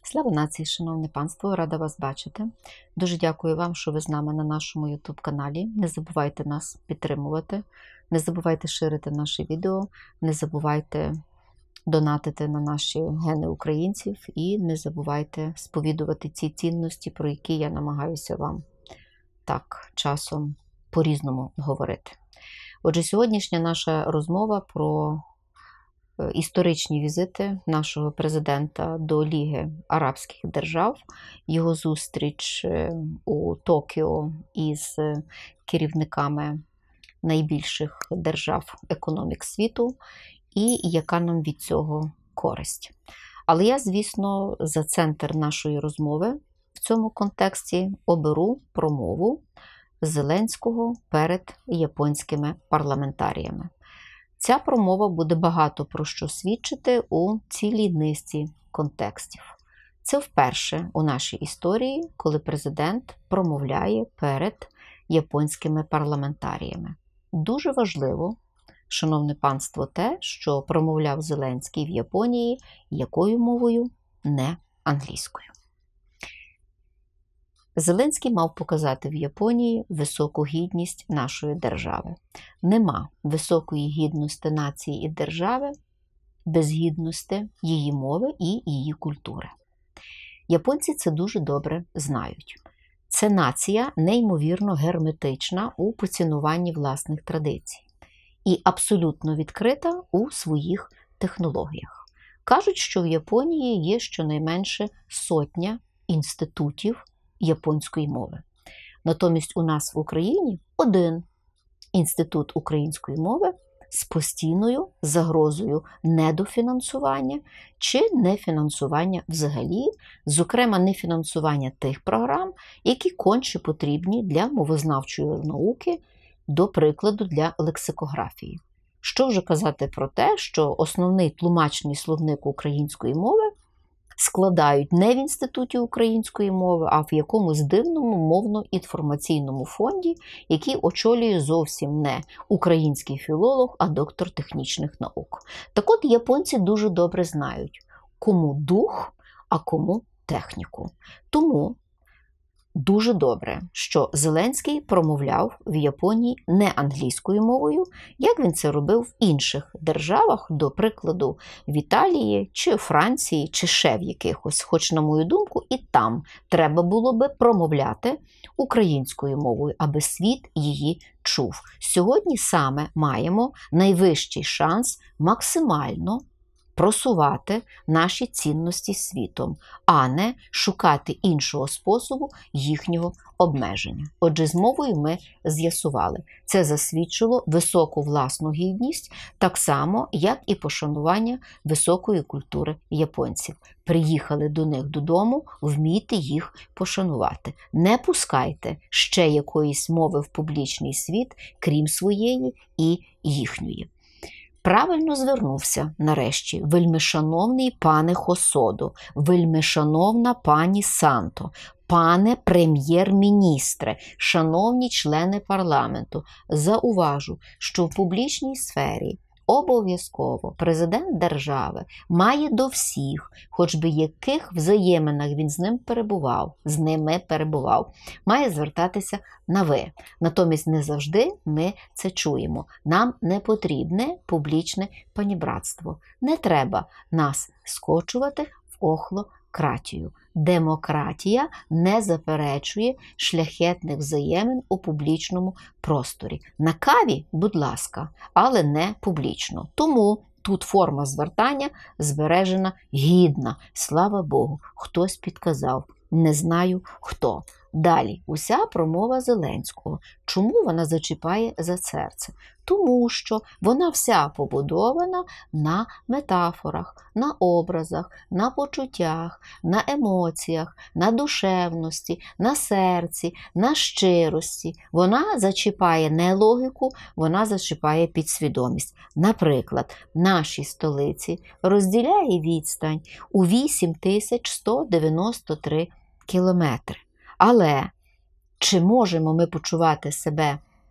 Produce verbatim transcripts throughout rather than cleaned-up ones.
Слава нації, шановне панство, рада вас бачити. Дуже дякую вам, що ви з нами на нашому ютуб-каналі. Не забувайте нас підтримувати, не забувайте ширити наші відео, не забувайте донатити на наші гени українців і не забувайте сповідувати ці цінності, про які я намагаюся вам так часом по-різному говорити. Отже, сьогоднішня наша розмова про історичні візити нашого президента до Ліги Арабських Держав, його зустріч у Токіо із керівниками найбільших держав економік світу і яка нам від цього користь. Але я, звісно, за центр нашої розмови в цьому контексті оберу промову Зеленського перед японськими парламентаріями. Ця промова буде багато про що свідчити у цілій низці контекстів. Це вперше у нашій історії, коли президент промовляє перед японськими парламентаріями. Дуже важливо, шановне панство, те, що промовляв Зеленський в Японії якою мовою? Не англійською. Зеленський мав показати в Японії високу гідність нашої держави. Нема високої гідності нації і держави без гідності її мови і її культури. Японці це дуже добре знають. Це нація неймовірно герметична у поцінуванні власних традицій і абсолютно відкрита у своїх технологіях. Кажуть, що в Японії є щонайменше сотня інститутів японської мови. Натомість у нас в Україні один інститут української мови з постійною загрозою недофінансування чи нефінансування взагалі, зокрема нефінансування тих програм, які конче потрібні для мовознавчої науки, до прикладу, для лексикографії. Що вже казати про те, що основний тлумачний словник української мови складають не в Інституті української мови, а в якомусь дивному мовно-інформаційному фонді, який очолює зовсім не український філолог, а доктор технічних наук. Так от японці дуже добре знають, кому дух, а кому техніку. Тому дуже добре, що Зеленський промовляв в Японії не англійською мовою, як він це робив в інших державах, до прикладу, в Італії, чи Франції, чи ще в якихось. Хоч, на мою думку, і там треба було би промовляти українською мовою, аби світ її чув. Сьогодні саме маємо найвищий шанс максимально просувати наші цінності світом, а не шукати іншого способу їхнього обмеження. Отже, з мовою ми з'ясували. Це засвідчило високу власну гідність, так само, як і пошанування високої культури японців. Приїхали до них додому, вмійте їх пошанувати. Не пускайте ще якоїсь мови в публічний світ, крім своєї і їхньої. Правильно звернувся, нарешті, вельмишановний пане Хосодо, вельмишановна пані Санто, пане прем'єр-міністре, шановні члени парламенту, зауважу, що в публічній сфері обов'язково президент держави має до всіх, хоч би яких взаєминах він з ним перебував, з ними перебував, має звертатися на ви. Натомість не завжди ми це чуємо. Нам не потрібне публічне панібратство. Не треба нас скочувати в охлократію. Демократія не заперечує шляхетних взаємин у публічному просторі. На каві, будь ласка, але не публічно. Тому тут форма звертання збережена гідна. Слава Богу, хтось підказав. Не знаю хто. Далі, уся промова Зеленського. Чому вона зачіпає за серце? Тому що вона вся побудована на метафорах, на образах, на почуттях, на емоціях, на душевності, на серці, на щирості. Вона зачіпає не логіку, вона зачіпає підсвідомість. Наприклад, в нашій столиці розділяє відстань у вісім тисяч сто дев'яносто три кілометри. Але чи можемо ми почувати себе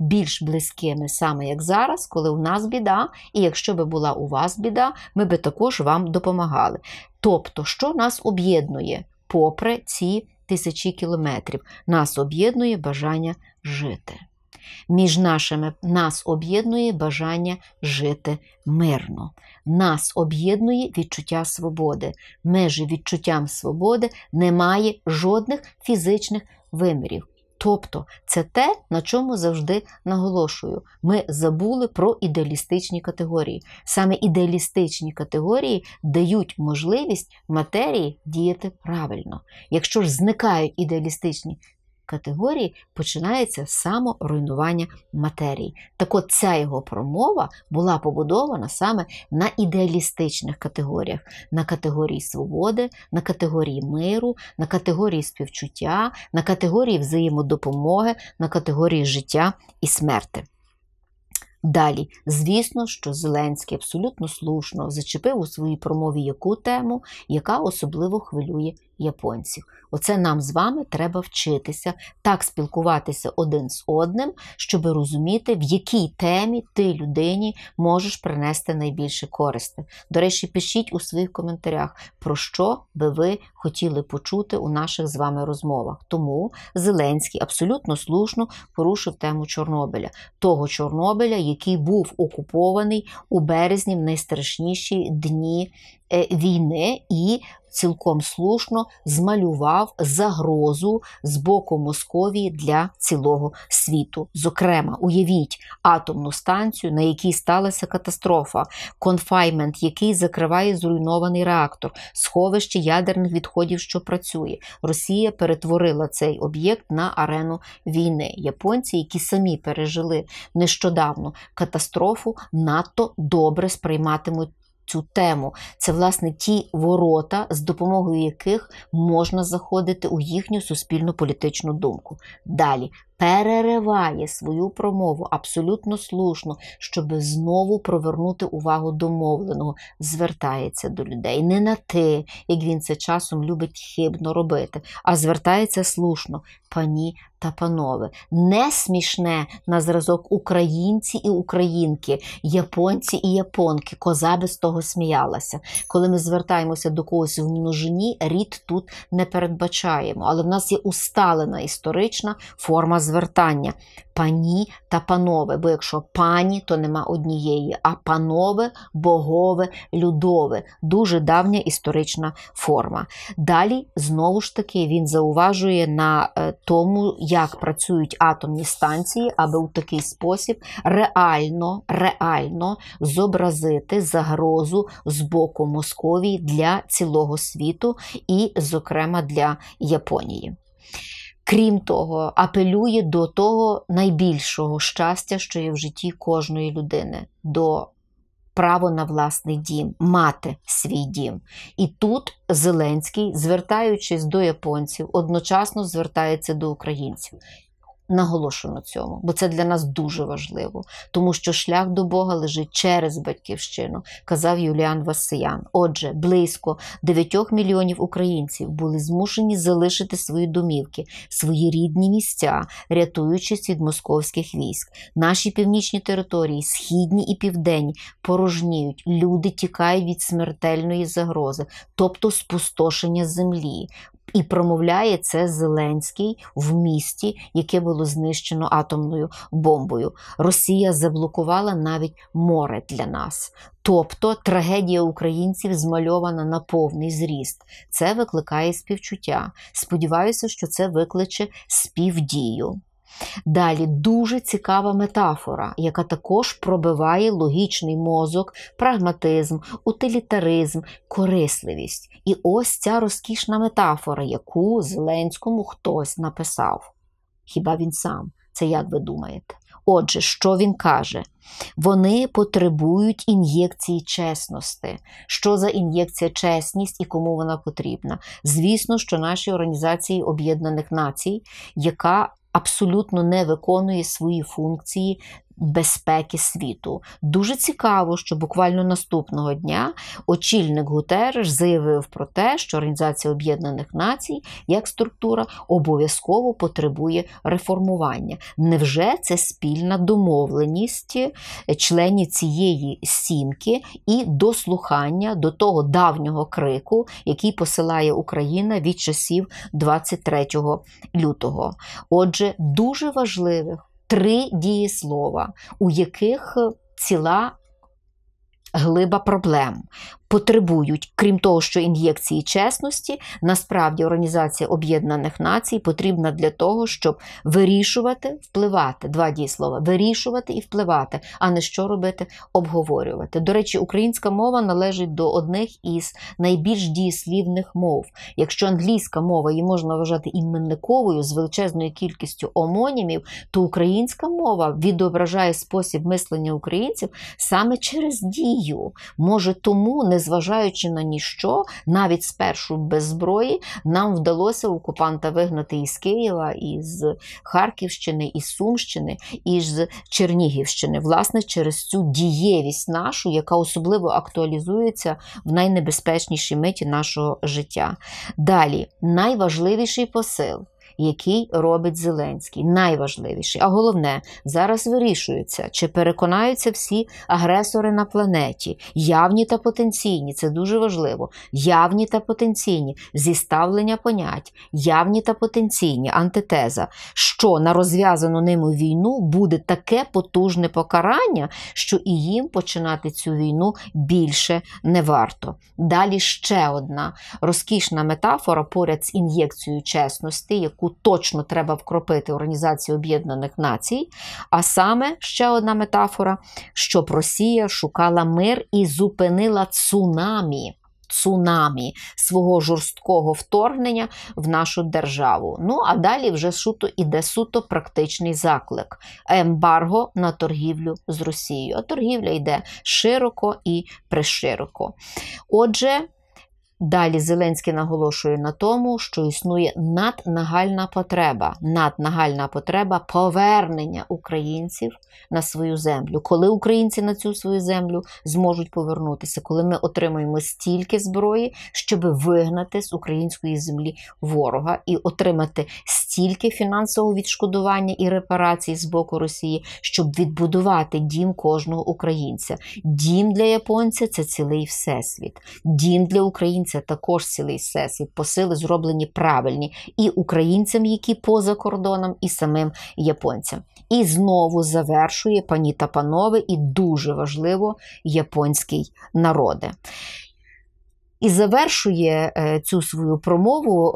більш близькими саме як зараз, коли у нас біда, і якщо би була у вас біда, ми би також вам допомагали. Тобто, що нас об'єднує попри ці тисячі кілометрів? Нас об'єднує бажання жити. Між нашими нас об'єднує бажання жити мирно. Нас об'єднує відчуття свободи. Межі відчуттям свободи немає жодних фізичних вимірів. Тобто, це те, на чому завжди наголошую. Ми забули про ідеалістичні категорії. Саме ідеалістичні категорії дають можливість матерії діяти правильно. Якщо ж зникають ідеалістичні категорії, починається саморуйнування матерії. Так от ця його промова була побудована саме на ідеалістичних категоріях. На категорії свободи, на категорії миру, на категорії співчуття, на категорії взаємодопомоги, на категорії життя і смерти. Далі, звісно, що Зеленський абсолютно слушно зачепив у своїй промові яку тему, яка особливо хвилює японців. Оце нам з вами треба вчитися, так спілкуватися один з одним, щоб розуміти, в якій темі ти людині можеш принести найбільше користи. До речі, пишіть у своїх коментарях, про що би ви хотіли почути у наших з вами розмовах. Тому Зеленський абсолютно слушно порушив тему Чорнобиля. Того Чорнобиля, який був окупований у березні в найстрашніші дні війни і цілком слушно змалював загрозу з боку Московії для цілого світу. Зокрема, уявіть атомну станцію, на якій сталася катастрофа, конфайнмент, який закриває зруйнований реактор, сховище ядерних відходів, що працює. Росія перетворила цей об'єкт на арену війни. Японці, які самі пережили нещодавно катастрофу, надто добре сприйматимуть цю тему. Це, власне, ті ворота, з допомогою яких можна заходити у їхню суспільно-політичну думку. Далі. Перериває свою промову абсолютно слушно, щоб знову привернути увагу до мовленого. Звертається до людей не на те, як він це часом любить хибно робити, а звертається слушно. Пані та панове, не смішне на зразок українці і українки, японці і японки. Коза без того сміялася. Коли ми звертаємося до когось в множині, рід тут не передбачаємо. Але в нас є усталена історична форма звертання. Пані та панове, бо якщо пані, то нема однієї, а панове, богове, людове. Дуже давня історична форма. Далі, знову ж таки, він зауважує на тому, як працюють атомні станції, аби у такий спосіб реально, реально зобразити загрозу з боку Московії для цілого світу і, зокрема, для Японії. Крім того, апелює до того найбільшого щастя, що є в житті кожної людини, до право на власний дім, мати свій дім. І тут Зеленський, звертаючись до японців, одночасно звертається до українців. Наголошую на цьому, бо це для нас дуже важливо, тому що шлях до Бога лежить через батьківщину, казав Юліан Васиян. Отже, близько дев'ять мільйонів українців були змушені залишити свої домівки, свої рідні місця, рятуючись від московських військ. Наші північні території, східні і південні, порожніють, люди тікають від смертельної загрози, тобто спустошення землі. І промовляє це Зеленський в місті, яке було знищено атомною бомбою. Росія заблокувала навіть море для нас. Тобто трагедія українців змальована на повний зріст. Це викликає співчуття. Сподіваюся, що це викличе співдію. Далі дуже цікава метафора, яка також пробиває логічний мозок, прагматизм, утилітаризм, корисливість. І ось ця розкішна метафора, яку Зеленському хтось написав. Хіба він сам? Це як ви думаєте? Отже, що він каже? Вони потребують ін'єкції чесності. Що за ін'єкція чесність і кому вона потрібна? Звісно, що нашій Організації Об'єднаних Націй, яка абсолютно не виконує свої функції безпеки світу. Дуже цікаво, що буквально наступного дня очільник Гутерреш заявив про те, що Організація Об'єднаних Націй як структура обов'язково потребує реформування. Невже це спільна домовленість членів цієї сімки і дослухання до того давнього крику, який посилає Україна від часів двадцять третього лютого? Отже, дуже важливих три дієслова, у яких ціла глиба проблем. Потребують, крім того, що ін'єкції чесності, насправді Організація Об'єднаних Націй потрібна для того, щоб вирішувати, впливати. Два дієслова. Вирішувати і впливати, а не що робити? Обговорювати. До речі, українська мова належить до одних із найбільш дієслівних мов. Якщо англійська мова її можна вважати іменниковою з величезною кількістю омонімів, то українська мова відображає спосіб мислення українців саме через дію. Може тому, не Незважаючи на ніщо, навіть спершу без зброї, нам вдалося окупанта вигнати із Києва, із Харківщини, із Сумщини, із Чернігівщини. Власне, через цю дієвість нашу, яка особливо актуалізується в найнебезпечнішій миті нашого життя. Далі, найважливіший посил, який робить Зеленський. Найважливіший. А головне, зараз вирішується, чи переконаються всі агресори на планеті, явні та потенційні, це дуже важливо, явні та потенційні, зіставлення понять, явні та потенційні, антитеза, що на розв'язану ними війну буде таке потужне покарання, що і їм починати цю війну більше не варто. Далі ще одна розкішна метафора поряд з ін'єкцією чесності, яку точно треба вкропити Організацію Об'єднаних Націй, а саме ще одна метафора, щоб Росія шукала мир і зупинила цунамі, цунамі свого жорсткого вторгнення в нашу державу. Ну, а далі вже суто іде суто практичний заклик. Ембарго на торгівлю з Росією. А торгівля йде широко і пришироко. Отже, далі Зеленський наголошує на тому, що існує наднагальна потреба, наднагальна потреба повернення українців на свою землю. Коли українці на цю свою землю зможуть повернутися? Коли ми отримаємо стільки зброї, щоб вигнати з української землі ворога і отримати стільки фінансового відшкодування і репарацій з боку Росії, щоб відбудувати дім кожного українця. Дім для японця – це цілий всесвіт. Дім для українця – також цілий всесвіт. Посили зроблені правильні і українцям, які поза кордоном, і самим японцям. І знову завершує, пані та панове, і дуже важливо, японський народе. І завершує цю свою промову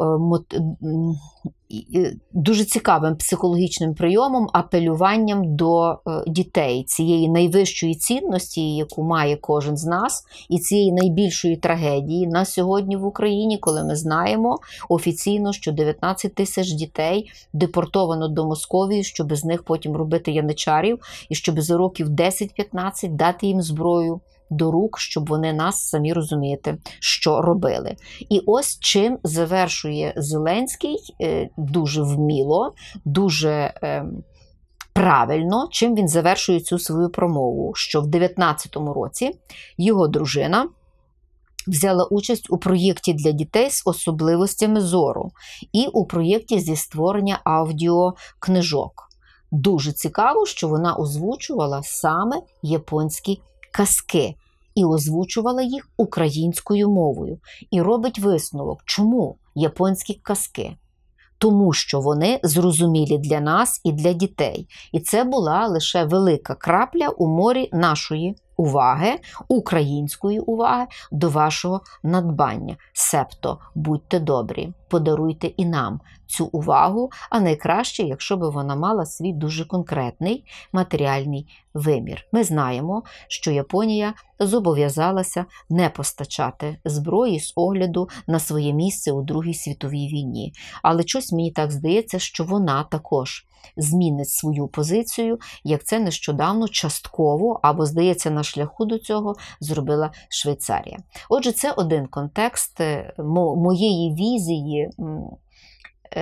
дуже цікавим психологічним прийомом, апелюванням до дітей, цієї найвищої цінності, яку має кожен з нас, і цієї найбільшої трагедії на сьогодні в Україні, коли ми знаємо офіційно, що дев'ятнадцять тисяч дітей депортовано до Московії, щоб з них потім робити яничарів, і щоб за років десять-п'ятнадцять дати їм зброю до рук, щоб вони нас, самі розумієте, що робили. І ось чим завершує Зеленський дуже вміло, дуже правильно, чим він завершує цю свою промову, що в дев'ятнадцятому році його дружина взяла участь у проєкті для дітей з особливостями зору і у проєкті зі створення аудіокнижок. Дуже цікаво, що вона озвучувала саме японські казки і озвучувала їх українською мовою. І робить висновок, чому японські казки? Тому що вони зрозумілі для нас і для дітей. І це була лише велика крапля у морі нашої уваги, української уваги до вашого надбання. Себто, будьте добрі, подаруйте і нам цю увагу, а найкраще, якщо б вона мала свій дуже конкретний матеріальний вимір. Ми знаємо, що Японія зобов'язалася не постачати зброї з огляду на своє місце у Другій світовій війні. Але щось мені так здається, що вона також змінить свою позицію, як це нещодавно частково, або, здається, на шляху до цього зробила Швейцарія. Отже, це один контекст моєї візії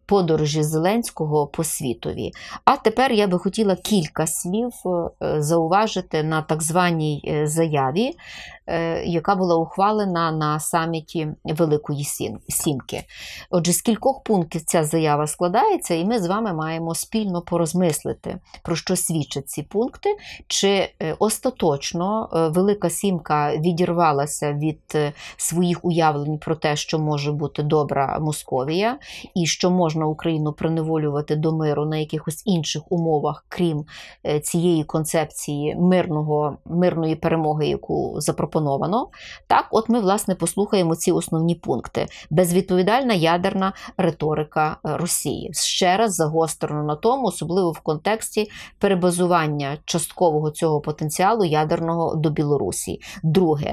подорожі Зеленського по світові. А тепер я би хотіла кілька слів зауважити на так званій заяві, яка була ухвалена на саміті Великої Сімки. Отже, з кількох пунктів ця заява складається, і ми з вами маємо спільно порозмислити, про що свідчать ці пункти, чи остаточно Велика Сімка відірвалася від своїх уявлень про те, що може бути добра Московія, і що можна Україну приневолювати до миру на якихось інших умовах, крім цієї концепції мирного, мирної перемоги, яку запропоновано. Так, от ми, власне, послухаємо ці основні пункти. Безвідповідальна ядерна риторика Росії. Ще раз загострено на тому, особливо в контексті перебазування часткового цього потенціалу ядерного до Білорусі. Друге,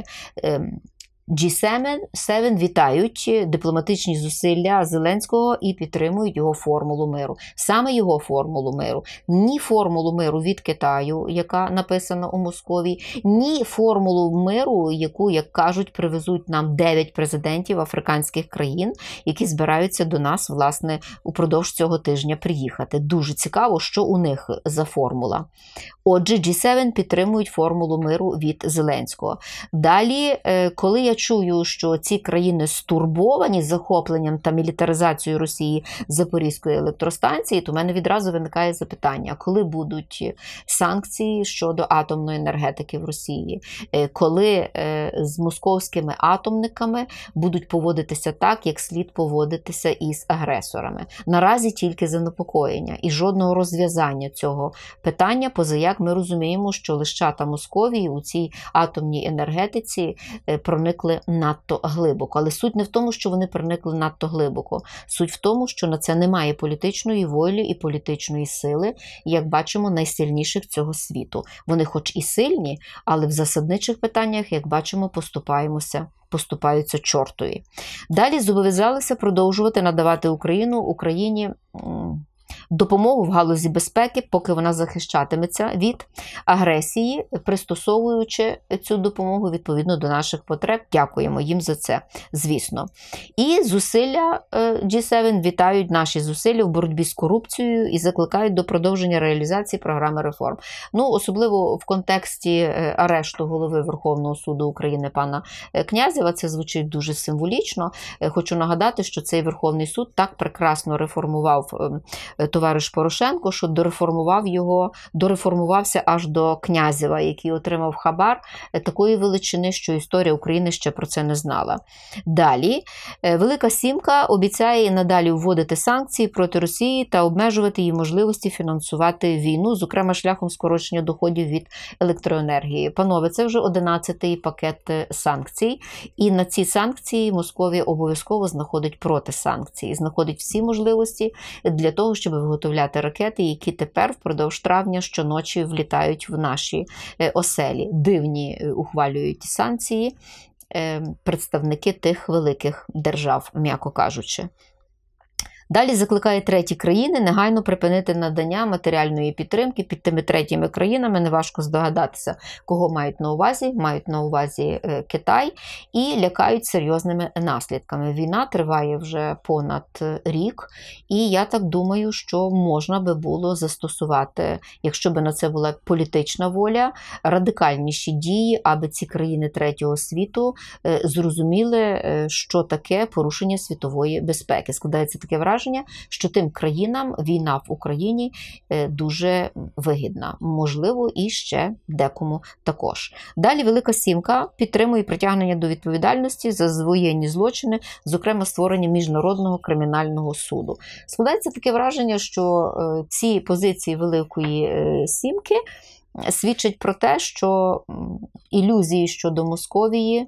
джі сім вітають дипломатичні зусилля Зеленського і підтримують його формулу миру. Саме його формулу миру. Ні формулу миру від Китаю, яка написана у Москві, ні формулу миру, яку, як кажуть, привезуть нам дев'ять президентів африканських країн, які збираються до нас, власне, упродовж цього тижня приїхати. Дуже цікаво, що у них за формула. Отже, джі сім підтримують формулу миру від Зеленського. Далі, коли я чую, що ці країни стурбовані захопленням та мілітаризацією Росії Запорізької електростанції, то в мене відразу виникає запитання, коли будуть санкції щодо атомної енергетики в Росії? Коли з московськими атомниками будуть поводитися так, як слід поводитися із агресорами? Наразі тільки занепокоєння і жодного розв'язання цього питання, поза як ми розуміємо, що лищата Московії у цій атомній енергетиці проникли надто глибоко. Але суть не в тому, що вони проникли надто глибоко. Суть в тому, що на це немає політичної волі і політичної сили, як бачимо, найсильніших цього світу. Вони хоч і сильні, але в засадничих питаннях, як бачимо, поступаємося. поступаються чортові. Далі зобов'язалися продовжувати надавати Україну, Україні допомогу в галузі безпеки, поки вона захищатиметься від агресії, пристосовуючи цю допомогу відповідно до наших потреб. Дякуємо їм за це, звісно. І зусилля джі сім вітають наші зусилля в боротьбі з корупцією і закликають до продовження реалізації програми реформ. Ну, особливо в контексті арешту голови Верховного суду України пана Князєва, це звучить дуже символічно. Хочу нагадати, що цей Верховний суд так прекрасно реформував товариш Порошенко, що дореформував його, дореформувався аж до Князєва, який отримав хабар такої величини, що історія України ще про це не знала. Далі, Велика Сімка обіцяє і надалі вводити санкції проти Росії та обмежувати її можливості фінансувати війну, зокрема шляхом скорочення доходів від електроенергії. Панове, це вже одинадцятий пакет санкцій, і на ці санкції Московія обов'язково знаходить протисанкції, знаходить всі можливості для того, щоб виготовляти ракети, які тепер впродовж травня щоночі влітають в наші оселі. Дивні ухвалюють санкції представники тих великих держав, м'яко кажучи. Далі закликає треті країни негайно припинити надання матеріальної підтримки під тими третіми країнами. Неважко здогадатися, кого мають на увазі. Мають на увазі Китай і лякають серйозними наслідками. Війна триває вже понад рік, і я так думаю, що можна би було застосувати, якщо б на це була політична воля, радикальніші дії, аби ці країни третього світу зрозуміли, що таке порушення світової безпеки. Складається таке враження, що тим країнам війна в Україні дуже вигідна. Можливо, і ще декому також. Далі Велика Сімка підтримує притягнення до відповідальності за воєнні злочини, зокрема створення Міжнародного кримінального суду. Складається таке враження, що ці позиції Великої Сімки свідчить про те, що ілюзії щодо Московії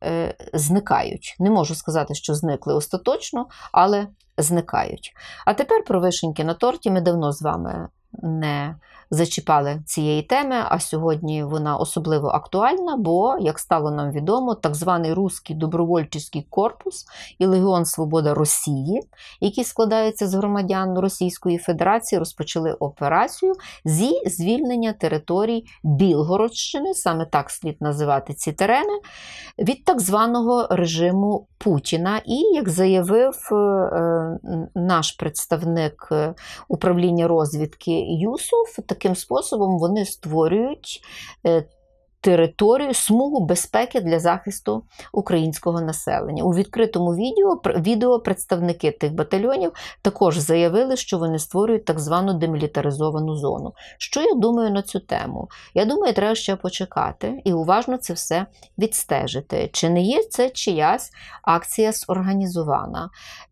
зникають. Не можу сказати, що зникли остаточно, але зникають. А тепер про вишеньки на торті. Ми давно з вами не зачіпали цієї теми, а сьогодні вона особливо актуальна, бо, як стало нам відомо, так званий Руський добровольчий корпус і Легіон Свобода Росії, які складаються з громадян Російської Федерації, розпочали операцію зі звільнення територій Білгородщини, саме так слід називати ці терени, від так званого режиму Путіна. І, як заявив наш представник управління розвідки Юсов, таким способом вони створюють територію, смугу безпеки для захисту українського населення. У відкритому відео, відео представники тих батальйонів також заявили, що вони створюють так звану демілітаризовану зону. Що я думаю на цю тему? Я думаю, треба ще почекати і уважно це все відстежити. Чи не є це чиясь акція зорганізована?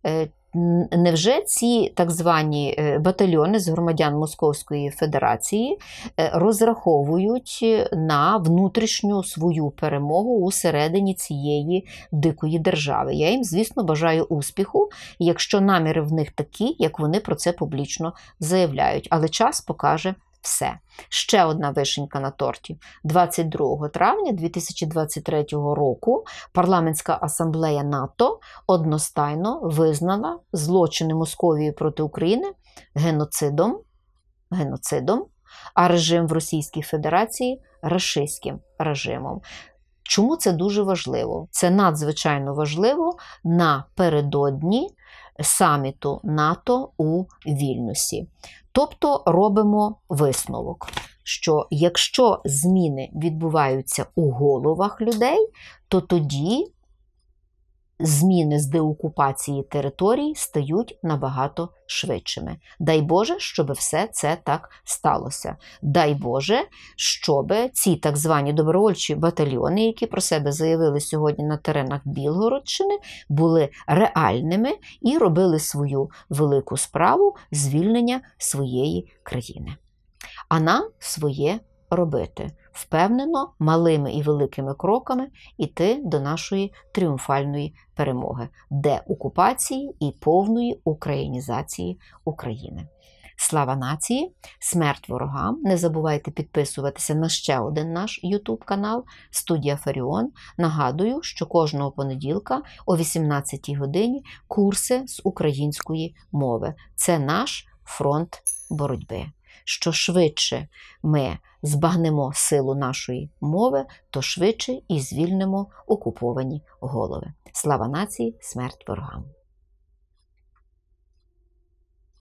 Невже ці так звані батальйони з громадян Московської Федерації розраховують на внутрішню свою перемогу усередині цієї дикої держави? Я їм, звісно, бажаю успіху, якщо наміри в них такі, як вони про це публічно заявляють. Але час покаже все. Ще одна вишенька на торті. двадцять другого травня дві тисячі двадцять третього року Парламентська асамблея НАТО одностайно визнала злочини Московії проти України геноцидом, геноцидом, а режим в Російській Федерації – рашистським режимом. Чому це дуже важливо? Це надзвичайно важливо напередодні саміту НАТО у Вільнюсі. Тобто робимо висновок, що якщо зміни відбуваються у головах людей, то тоді зміни з деокупації територій стають набагато швидшими. Дай Боже, щоб все це так сталося. Дай Боже, щоб ці так звані добровольчі батальйони, які про себе заявили сьогодні на теренах Білгородщини, були реальними і робили свою велику справу звільнення своєї країни. А нам своє робити. Впевнено, малими і великими кроками йти до нашої тріумфальної перемоги, деокупації і повної українізації України. Слава нації, смерть ворогам. Не забувайте підписуватися на ще один наш ютуб-канал «Студія Фаріон». Нагадую, що кожного понеділка о вісімнадцятій годині курси з української мови. Це наш фронт боротьби. Що швидше ми збагнемо силу нашої мови, то швидше і звільнимо окуповані голови. Слава нації, смерть ворогам!